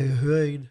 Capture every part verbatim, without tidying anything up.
Jeg kan høre en.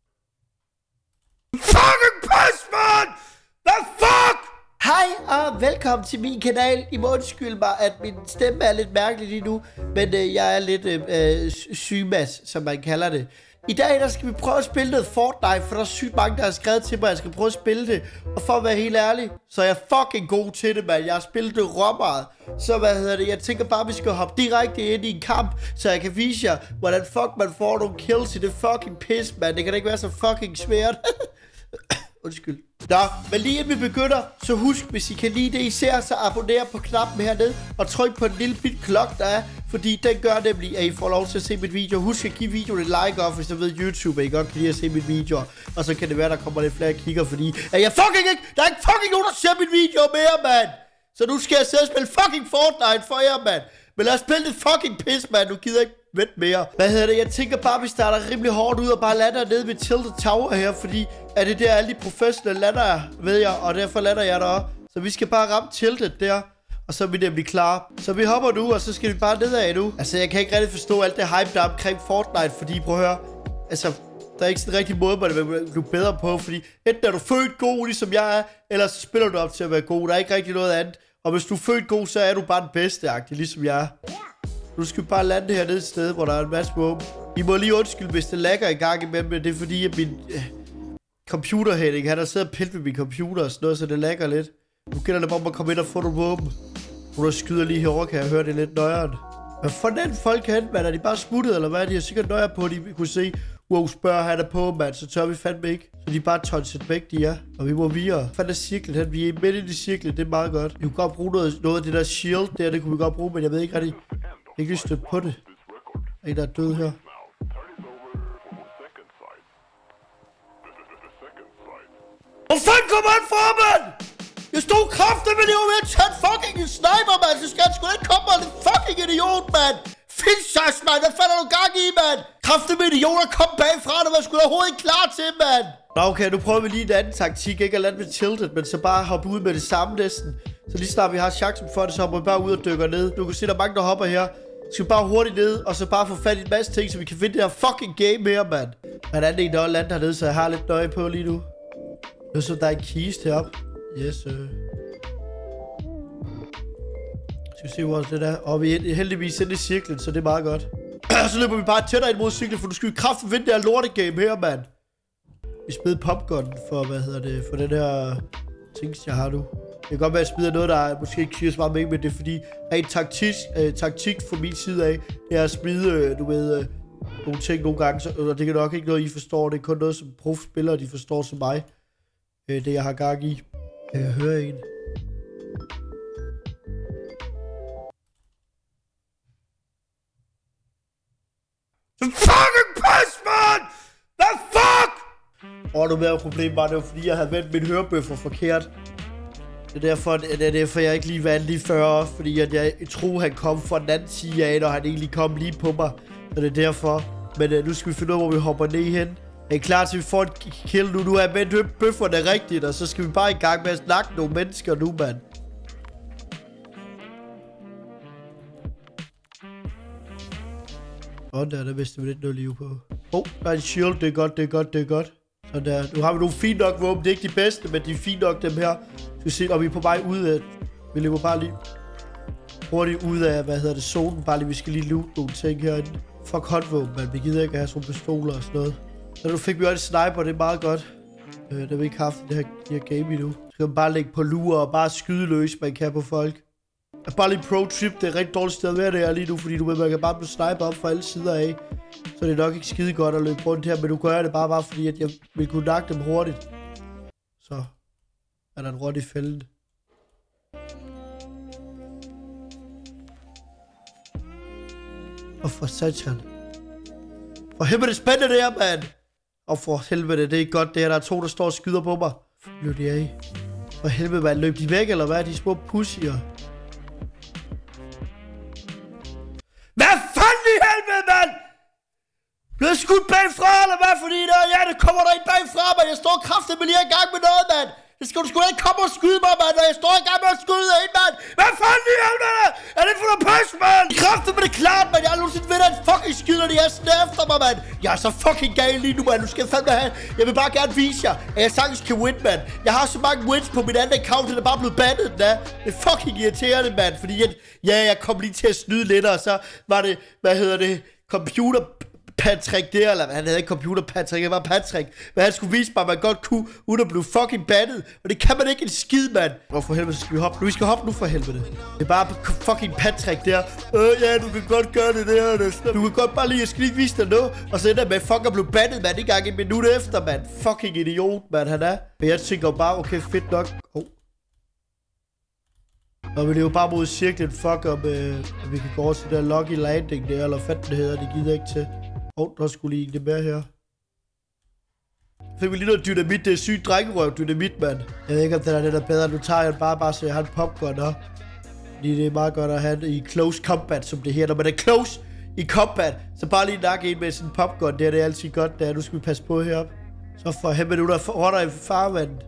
Fucking pis, man! Hvad fuck? Hej og velkommen til min kanal. I må undskylde mig, at min stemme er lidt mærkelig lige nu, men øh, jeg er lidt øh, sygemas, som man kalder det. I dag der skal vi prøve at spille noget Fortnite, for der er sygt mange, der har skrevet til mig, at jeg skal prøve at spille det. Og for at være helt ærlig, så er jeg fucking god til det, mand. Jeg har spillet det råbart. Så hvad hedder det? Jeg tænker bare, at vi skal hoppe direkte ind i en kamp, så jeg kan vise jer, hvordan fuck man får nogle kills i det fucking pis, mand. Det kan da ikke være så fucking svært. Undskyld. Nå, men lige inden vi begynder, så husk, hvis I kan lide det, I ser, så abonner på knappen hernede, og tryk på den lille bit klok, der er, fordi den gør nemlig, at I får lov til at se mit video. Husk at give videoen et like op, hvis I ved YouTube, at I godt kan lide at se mit video, og så kan det være, der kommer lidt flere kigger, fordi at jeg fucking ikke, der er ikke fucking nogen, der ser mit video mere, mand. Så nu skal jeg sidde og spille fucking Fortnite for jer, mand. Men lad os spille det fucking pis, mand. Nu gider jeg ikke vente mere. Hvad hedder det? Jeg tænker bare, at vi starter rimelig hårdt ud og bare lander nede ved Tilted Tower her, fordi er det der alle de professionelle lander er, ved jeg, og derfor lander jeg deroppe. Så vi skal bare ramme Tilted der, og så er vi nemlig klar. Så vi hopper nu, og så skal vi bare nedad nu. Altså, jeg kan ikke rigtig forstå alt det hype, der er omkring Fortnite, fordi prøv at høre, altså, der er ikke sådan en rigtig måde, man vil blive bedre på, fordi enten er du født god, ligesom jeg er, eller så spiller du op til at være god. Der er ikke rigtig noget andet. Og hvis du er født god, så er du bare den bedste-agtig, ligesom jeg er. Nu skal vi bare lande hernede et sted, hvor der er en masse våben. I må lige undskylde, hvis det lagger i gang imellem, men det er fordi, at min øh, computerheading, han har siddet og pillet med min computer og sådan noget, så det lagger lidt. Nu gælder det bare om at komme ind og få nogle våben. Nu der skyder lige herovre, kan jeg høre det lidt nøjeren. Hvad for den folk hen, mand? Er de bare smuttet, eller hvad? De er sikkert nøjere på, at de kunne se, wow, spørger han er på, mand, så tør vi fandme ikke. Så de er bare tonset væk, de er. Og vi må videre. Fandt er cirklen hen. Vi er midt i cirklen, det er meget godt. Vi kunne godt bruge noget, noget af det der shield der, det kunne vi godt bruge, men jeg ved ikke rigtig. Jeg kan ikke lige støtte på det. Der er en, der er død her. Hvor fanden kommer han fra, mand? Jeg stod kraftigt med det, jeg var ved at tage en fucking sniper, mand. Så skal han sgu ikke komme, mand. Fucking idiot, mand. Finsas, mand. Hvad fanden er du gang i, mand? Kraftigt med idioter kom bagfra, der var sgu da overhovedet ikke klar til, mand. Nå, okay, nu prøver vi lige en anden taktik. Ikke at lande med tilted, men så bare hoppe ud med det samme næsten. Så lige snart vi har chancen for det, så hopper vi bare ud og dykker ned. Du kan se, der er mange, der hopper her. Så skal vi bare hurtigt ned, og så bare få fat i en masse ting, så vi kan finde det her fucking game her, mand. Men der er en, der er landet hernede, så jeg har lidt nøje på lige nu. Nu så der er en kiste heroppe. Yes, sir. Skal vi se, hvor det er. Og vi er heldigvis inde i cirklen, så det er meget godt. Så løber vi bare tættere ind mod cirklen, for nu skal vi kraftigt vinde det her lortegame her, mand. Vi smider popgun for, hvad hedder det, for den her ting, jeg har nu. Det kan godt være, at jeg smider noget, der måske ikke siger så meget med, men det er fordi, rent taktisk, øh, taktik fra min side af, det er at smide, øh, du ved, øh, nogle ting nogle gange, så, og det kan nok ikke noget, I forstår. Det er kun noget, som profspillere, de forstår som mig. Øh, det, jeg har gang i. Jeg kan høre en. Fucking pis, man! Hvad fuck? Åh, nu er problemet bare, det var fordi, jeg havde vendt min hørebøffer forkert. Det er derfor, det er derfor jeg ikke lige vandt lige før, fordi at jeg troede, han kom fra den anden side af, når han egentlig kom lige på mig. Så det er derfor. Men uh, nu skal vi finde ud af, hvor vi hopper ned hen. Er I klar til, at vi får en kill nu? Nu har jeg vendt bøfferne rigtigt, og så skal vi bare i gang med at snakke nogle mennesker nu, mand. Åh, der er der vidste vi lidt noget liv på. Åh, oh, der er en shield. Det er godt, det er godt, det er godt. Sådan der. Nu har vi nogle fint nok våben. Det er ikke de bedste, men de er fint nok dem her. Så vi se, om vi er på vej ud af... Vi løber bare lige hurtigt ud af, hvad hedder det, zonen. Bare lige, vi skal lige loot nogle ting herinde. Fuck håndvåben, man. Vi gider ikke have sådan nogle pistoler og sådan noget. Så nu fik vi også en sniper, det er meget godt. Øh, det har vi ikke haft i det her, det her game endnu. Så kan man bare lægge på lure og bare skyde løs, man kan på folk. Og bare lige pro trip, det er et rigtig dårligt sted at være der lige nu, fordi du ved, man kan bare blive sniper op fra alle sider af. Så det er nok ikke skide godt at løbe rundt her, men nu gør jeg det bare bare fordi, at jeg vil kunne nakke dem hurtigt. Så er der en rot i fælden. Og for satan. For helvede, det er spændende det her, mand. Og for helvede, det er ikke godt det her. Der er to, der står og skyder på mig. Løb de af. For helvede, mand. Løb de væk, eller hvad? De små pussier. Hvad fanden i helvede, mand? Bliver skudt bagfra, eller hvad? Fordi der, ja, det kommer der ind bagfra, men jeg står kraftigt med lige i gang med noget, mand. Det skal du sgu da ikke komme og skyde mig, mand, når jeg står i gang med at skyde en, mand. Hvad fanden i helvede? Er det for noget pis, mand? Kræftet med det klart, mand. Jeg har nogensinde ved en fucking skyder, de er sådan efter mig, mand. Jeg er så fucking gal lige nu, mand. Nu skal jeg fandme have. Jeg vil bare gerne vise jer, at jeg sagtens kan win, mand. Jeg har så mange wins på min anden account, den er bare blevet bandet, den er. Det er fucking irriterende, mand. Fordi jeg, ja, jeg kom lige til at snyde lidt, og så var det, hvad hedder det, computer... Patrick der, eller han havde ikke computer Patrick, det var Patrick. Men han skulle vise mig, at man godt kunne, uden at blive fucking bandet. Og det kan man ikke en skid, mand. Åh, for helvede, så skal vi hoppe. Nu, vi skal hoppe nu for helvede. Det er bare fucking Patrick der. Øh, ja, du kan godt gøre det der. Du kan godt bare lige, jeg skal lige vise dig noget. Og så ender med, fuck at blive bandet, mand. Ikke engang en minut efter, mand. Fucking idiot, mand, han er. Men jeg tænker bare, okay, fedt nok. Oh. Og vi er jo bare mod cirklen, fuck om, øh, at vi kan gå over til der Lucky Landing der, eller hvad det hedder, det gider jeg ikke til. Åh, oh, der skulle lige det med her. Fik vi lige noget dynamit, det er sygt drengerøv dynamit, mand. Jeg ved ikke, om den er, den er bedre. Nu tager jeg den bare, bare så jeg har en popcorn her. Fordi det er meget godt at have den i close combat, som det her. Når man er close i combat, så bare lige nakke en med sådan en popcorn. Det er det altid godt, der. Nu skal vi passe på heroppe. Så for helvede, nu der rotter i farvandet.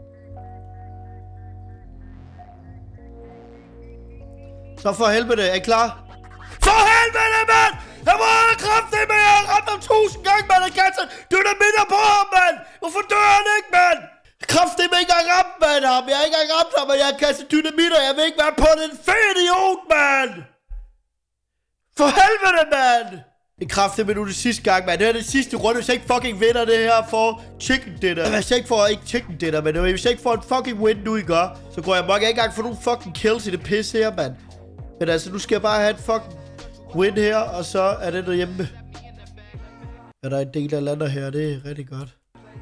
Så for helvede, er I klar? For helvede, mand! Jeg må have kraftigt med, jeg har ramt ham tusind gange, mand, og kastet dynamitter på ham, mand! Hvorfor dør han ikke, mand? Kraftigt med ikke engang ramt, mand, ham. Jeg har ikke engang ramt ham, og jeg har kastet dynamitter. Jeg vil ikke være på den fede idiot, mand! For helvede, mand! Det er kraftigt med nu det sidste gang, mand. Det er det sidste runde, hvis jeg ikke fucking vinder det her for chicken dinner. Hvis jeg ikke får, ikke chicken dinner, men hvis jeg ikke får en fucking win nu, I gør, så går jeg nok ikke engang få nogle fucking kills i det pisse her, mand. Men altså, nu skal jeg bare have et fucking win her, og så er det derhjemme. Ja, der er en del, der lander her, det er rigtig godt.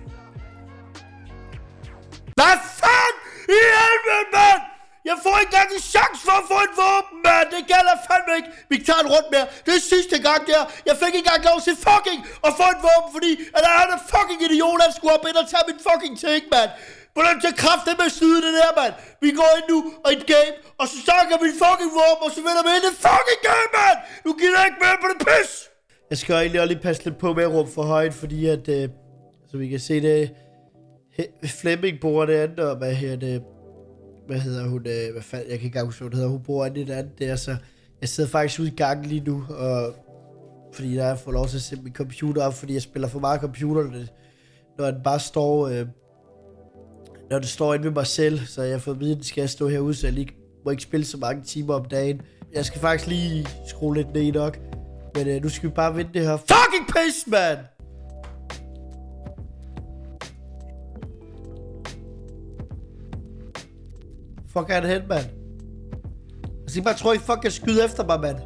Hvad fanden i helvede, mand? Jeg får ikke engang en chance for at få et våben, mand. Det gælder fandme ikke. Vi tager en rundt mere. Det er sidste gang der. Jeg fik ikke engang lov til fucking at få et våben, fordi at der er en fucking idiot, der skulle op ind og tage min fucking ting, mand. Hvordan til kraft det med at snyde det der, mand? Vi går ind nu og et game, og så snakker min fucking våben, og så vinder vi ind i fucking game, mand! Nu gider jeg ikke mere på det pis! Jeg skal egentlig også lige passe lidt på med at råbe for højt, fordi at, øh, så vi kan se det, Flemming bor det andet, og hvad her det, hvad hedder hun, øh, hvad fanden, jeg kan ikke engang huske, hvad det hedder, hun bor andet det andet der, så jeg sidder faktisk ude i gangen lige nu, og fordi der er fået lov til at sætte min computer op, fordi jeg spiller for meget computer, når den bare står, øh, når det står inde ved mig selv, så jeg har fået at vide, at skal jeg stå herude, så jeg lige må ikke spille så mange timer om dagen. Jeg skal faktisk lige skrue lidt ned nok. Men øh, nu skal vi bare vinde det her fucking pis, man! Fuck er det hen, mand? Jeg skal bare tro, I fuck kan skyde efter mig, mand.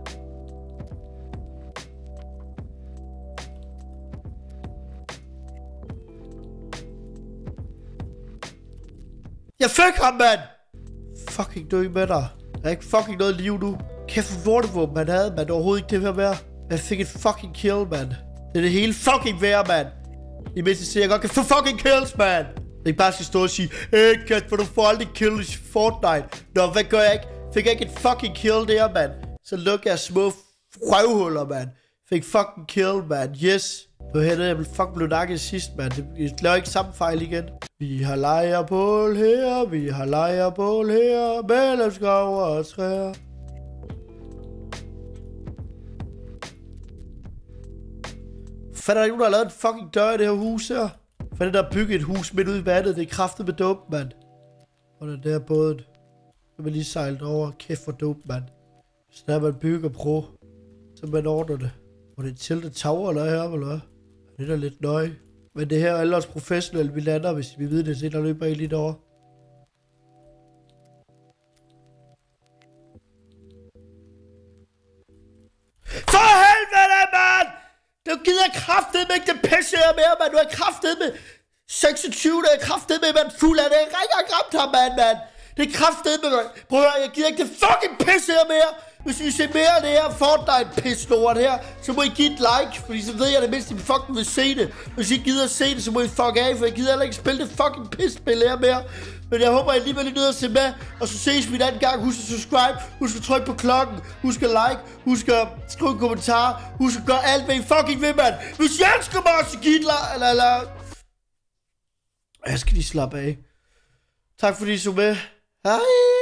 Jeg fik ham, mand! Fucking dø med dig. Der er ikke fucking noget liv nu. Kæft for vortevåben man havde, mand. Overhovedet ikke det her værd. Jeg fik et fucking kill, mand. Det er det hele fucking værd, mand. I mindste siger, jeg godt kan få fucking kills, mand. Jeg ikke bare skal stå og sige, hey, Kasper, du får aldrig kills i Fortnite. Nå, hvad gør jeg ikke? Fik jeg ikke et fucking kill der, mand? Så lukker jeg små røvhuller, mand. Fik fucking kill, mand. Yes. Nu hættede jeg fucking blev nakket sidst, mand. Det laver ikke samme fejl igen. Vi har lejrebål her, vi har lejrebål her, mellem skov og træer. Fanden er der ikke nogen, der har lavet en fucking dør i det her hus her? Fanden der har bygget et hus midt ude i vandet, det er kraftet med dope, mand. Og den der båden. Så man lige sejlet over. Kæft for dope, mand. Så der man bygger pro, så man ordner det. Og det er tiltet tower eller her, eller hvad? Det er da lidt nøje. Men det her er alle os professionelle, vi lander, hvis vi ved det, så der løber I lidt over. For helvede, mand! Du gider kraftedeme ikke det pisse her mere, mand. Du er kraftedeme seksogtyve, der er kraftedeme, mand. Fuld af det. Jeg har ikke engang ramt ham, mand, mand. Det er kraftedeme, mand. Prøv at høre, jeg gider ikke det fucking pisse her mere. Hvis I ser mere af det her Fortnite-pis-lort her, så må I give et like, fordi så ved jeg det mindst, I fucking vil se det. Hvis I ikke gider at se det, så må I fuck af, for jeg gider heller ikke spille det fucking pis-spil her mere. Men jeg håber, I alligevel er nødt at se med, og så ses vi en anden gang. Husk at subscribe, husk at trykke på klokken, husk at like, husk at skrive en kommentar, husk at gøre alt, hvad I fucking vil, mand. Hvis I elsker mig, så giv et like, eller, eller... Jeg skal lige slappe af. Tak fordi I så med. Hej.